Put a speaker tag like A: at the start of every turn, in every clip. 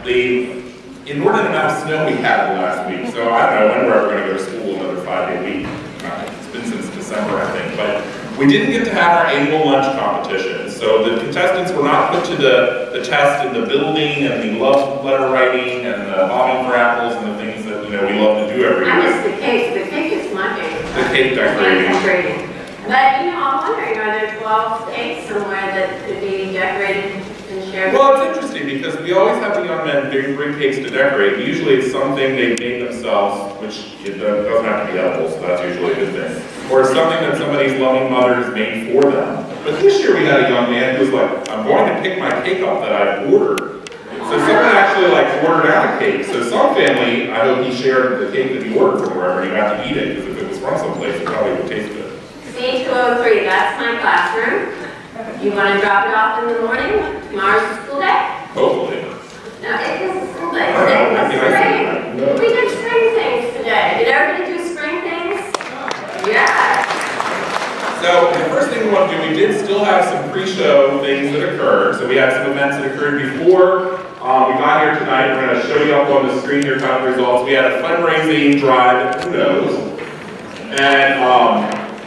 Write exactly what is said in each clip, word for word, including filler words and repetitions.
A: the inordinate amount of snow we had last week. So I don't know when we're ever going to go to school another five-day week. Uh, it's been since December, I think. But we didn't get to have our annual lunch competition. So the contestants were not put to the, the test in the building and the love letter writing and the bobbing for apples and the things that, you know, we love to do every year.
B: I miss the cake. The cake is my favorite.
A: The cake decorating.
B: The cake decorating. But, you know, I'm wondering, are there twelve cakes somewhere that could be decorated and shared?
A: Well, it's interesting because we always have the young men bring, bring cakes to decorate. Usually it's something they made themselves, which it doesn't have to be edible, so that's usually a good thing. Or it's something that somebody's loving mother has made for them. But this year we had a young man who was like, I'm going to pick my cake up that I ordered. So someone actually like ordered out a cake. So some family, I hope he shared the cake that he ordered from wherever and he got to eat it, because if it was from someplace, it probably would taste good.
B: C two oh three, that's my classroom. You want to drop it off in the morning? Tomorrow's a school day?
A: Hopefully.
B: No, it is a school day.
A: I don't know,
B: Today is spring. No. We did spring things today. Did everybody do spring things? Yeah.
A: So the first thing we want to do, we did still have some pre-show things that occurred. So we had some events that occurred before um, we got here tonight. We're going to show you up on the screen here kind of results. We had a fundraising drive at Uno's. And um,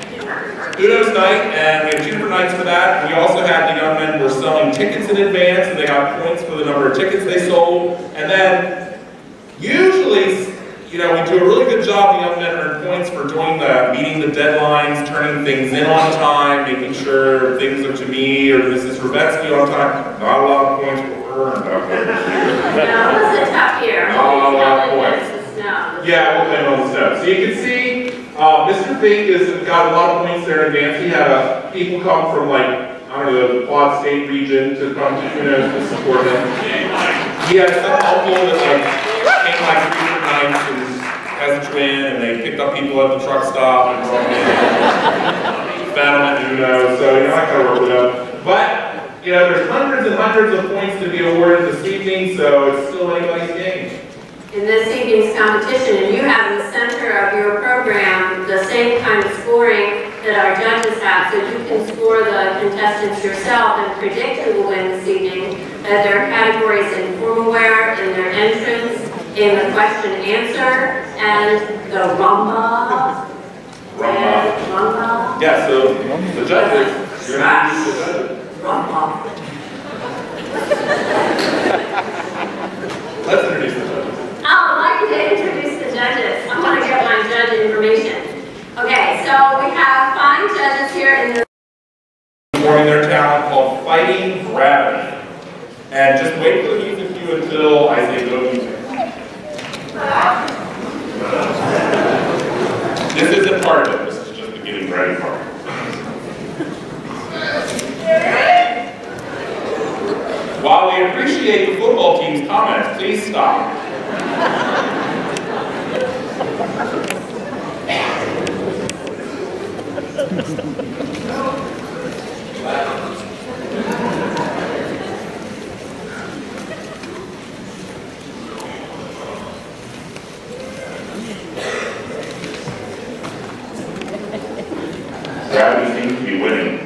A: Uno's night, and we had two different nights for that. We also had the young men were selling tickets in advance, and they got points for the number of tickets they sold. And then, usually, you know, we do a really good job, the young men earn points for doing the, meeting the deadlines, turning things in on time, making sure things are to me or to Missus Rebetsky on time. Not a lot of points were earned out there this year.
B: No, it was a tough year.
A: Not a lot of points.
B: Snow.
A: Yeah, we'll blame on the snow. So you can see, uh, Mister Fink has got a lot of points there in advance. He had uh, people come from like, I don't know, the Quad State region to come to Uno's to support him. He had some helpful that like came like three different nights and as a twin, and they picked up people at the truck stop and brought them in. Found them at Uno, so you're not gonna work with them. But you know, there's hundreds and hundreds of points to be awarded this evening, so it's still anybody's game.
B: In this evening's competition, and you have in the center of your program the same kind of scoring that our judges have, so you can score the contestants yourself and predict who will win this evening. That there are categories in formal wear, in their entrance, in the question answer, and the rumba.
A: Rumba.
B: Rumba.
A: Yeah, so the judges, you're not used to the judges.
B: Rumba.
A: Let's introduce the judges.
B: Oh, I'd like to introduce the judges. I want to get my judge information. Okay, so we have five judges here in the
A: performing their talent called Fighting Gravity. And just wait for the music cue until I say go music. This isn't part of it, this is just the getting ready part. While we appreciate the football team's comments, please stop. Gravity seems to be winning.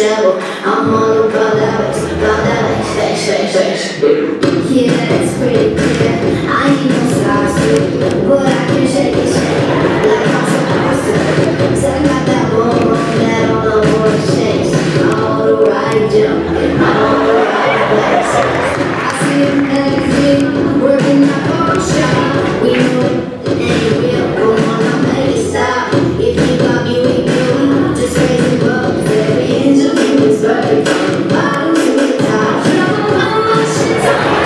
C: trouble. I'm all about that bass, about that bass, bass, bass, bass. Yeah, it's pretty clear. I ain't no size two, but I can shake it, shake it like I'm supposed to. So I got that boom boom that all the boys shakes. I'm on the right jump, I'm on the right place. I see a magazine working my own shop. We know it ain't real, come on, I'll make it stop. If you got me, we do, just raise it up. Every inch of you is perfect from the bottom to the top. Trouble on my shit,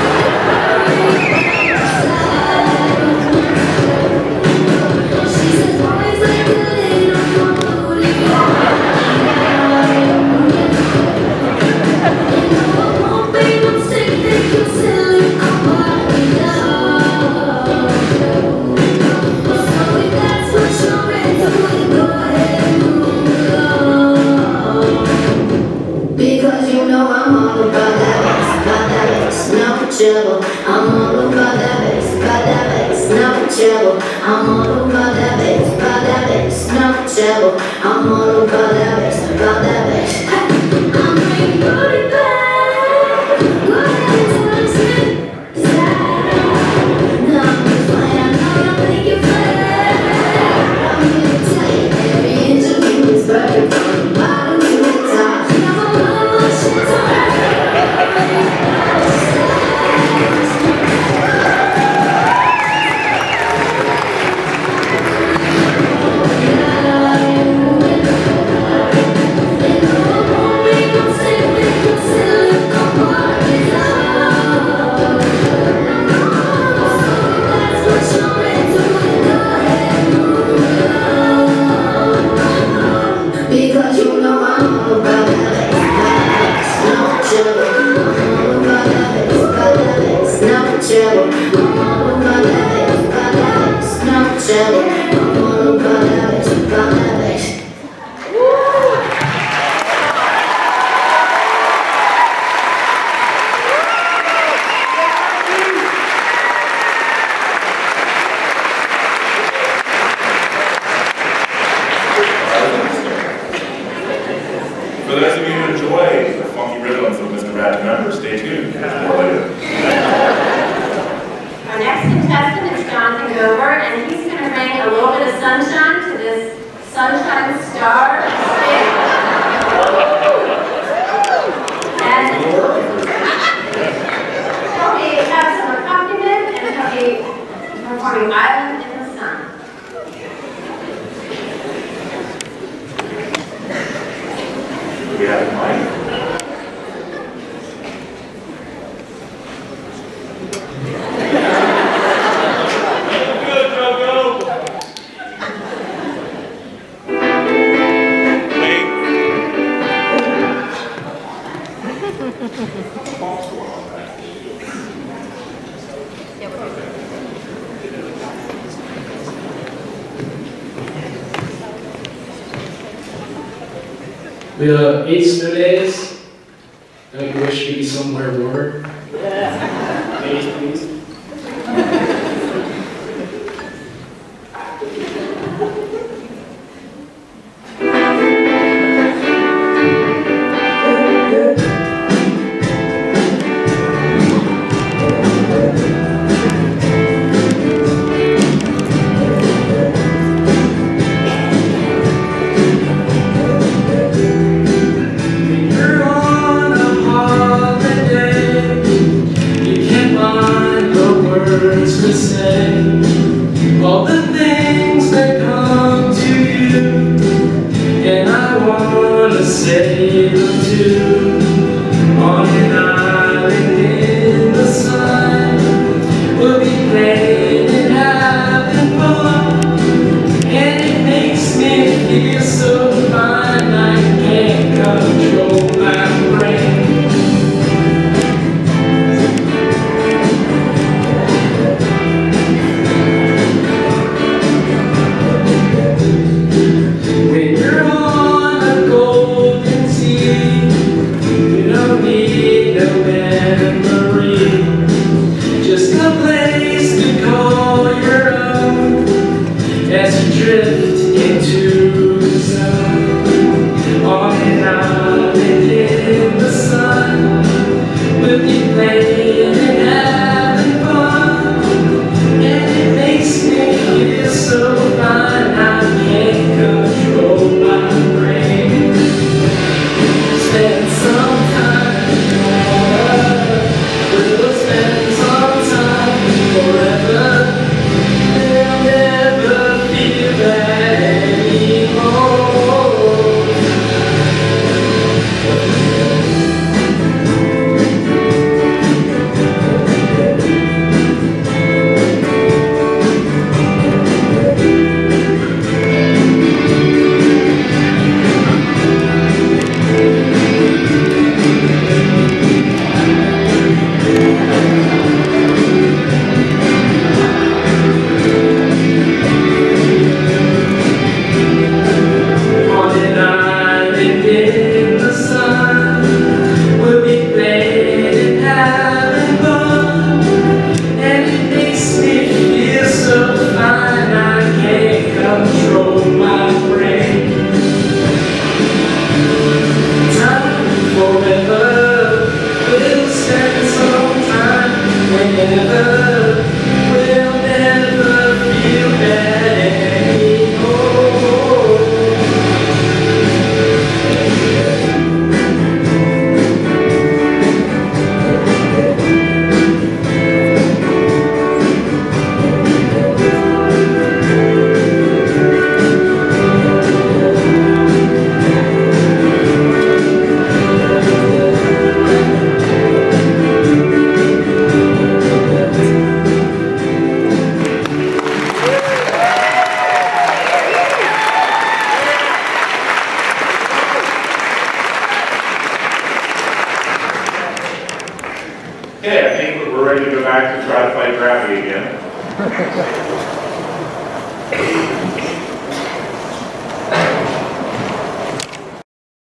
C: she says, boys like a little booty. You know I won't be no mistake, think you're silly. I'm what we love. So if that's what you're into, go ahead and move along. Because you know I'm all about that bass, about that bass, no trouble. I'm all about that bass, about that bass, no trouble. I'm all about that bass, about that bass, no trouble. I'm all about that bass, about that bass. Hey, I'm bringing booty back. Go ahead and tell them sit side. No, I'm just playing, I know you think you're flat. I'm here to tell you, every inch of you is perfect from the bottom to the top. Trouble on my shit's alright. Because you know I'm all about that bass, no trouble. I'm all about that bass, about that bass, no trouble. I'm all about that bass, about that bass, no trouble. I'm all about that bass, about that bass.
A: For those of you who enjoy the funky rhythms of Mister Bad Remember, stay tuned. There's more later.
B: Our next contestant is Jonathan Gover, and he's going to bring a little bit of sunshine to this Sunshine Star stage. And he'll be have some accompaniment, and he'll be performing Island in the Sun.
A: We have a mic. Good, go, go. Wait.
D: We have eight snow days. Don't you wish you could be somewhere warmer? Yeah. Ladies, please. All the things that come to you, and I wanna say them too. On an island in the sun, we'll be playing and having fun, and it makes me feel so fine I can't control my brain.
A: Okay, I think we're ready to go back to try to fight gravity again.